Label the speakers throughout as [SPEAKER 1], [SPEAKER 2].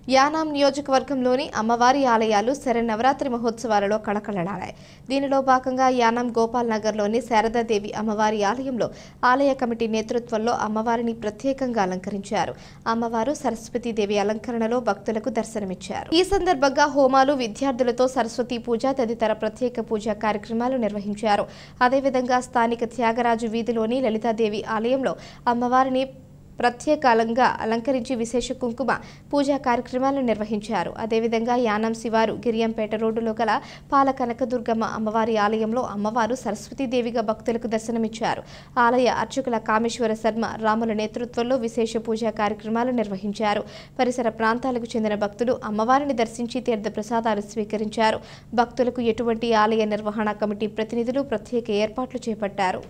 [SPEAKER 1] యానాం నియోజకవర్గంలోని అమ్మవారి ఆలయాలు శరన్నవరాత్రి మహోత్సవాలలో కళకళలాడాయి. దీనిలో భాగంగా యానాం గోపాల్ నగర్లోని శారదాదేవి అమ్మవారి ఆలయంలో ఆలయ కమిటీ నేతృత్వంలో అమ్మవారిని ప్రత్యేకంగా అలంకరించారు. అమ్మవారు సరస్వతీదేవి అలంకరణలో భక్తులకు దర్శనమిచ్చారు. ఈ సందర్భంగా హోమాలు, విద్యార్థులతో సరస్వతీ పూజ తదితర ప్రత్యేక పూజా కార్యక్రమాలు నిర్వహించారు. అదేవిధంగా స్థానిక త్యాగరాజు వీధిలోని లలితాదేవి ఆలయంలో అమ్మవారిని ప్రత్యేకంగా అలంకరించి విశేష కుంకుమ పూజా కార్యక్రమాలను నిర్వహించారు. అదేవిధంగా యానాం శివారు గిరియంపేట రోడ్డులో గల పాల కనకదుర్గమ్మ అమ్మవారి ఆలయంలో అమ్మవారు సరస్వతీదేవిగా భక్తులకు దర్శనమిచ్చారు. ఆలయ అర్చకుల కామేశ్వర శర్మ రాముల నేతృత్వంలో విశేష పూజా కార్యక్రమాలు నిర్వహించారు. పరిసర ప్రాంతాలకు చెందిన భక్తులు అమ్మవారిని దర్శించి తీర్థ ప్రసాదాలు స్వీకరించారు. భక్తులకు ఎటువంటి ఆలయ నిర్వహణ కమిటీ ప్రతినిధులు ప్రత్యేక ఏర్పాట్లు చేపట్టారు.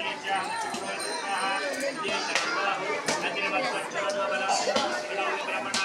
[SPEAKER 2] Brahman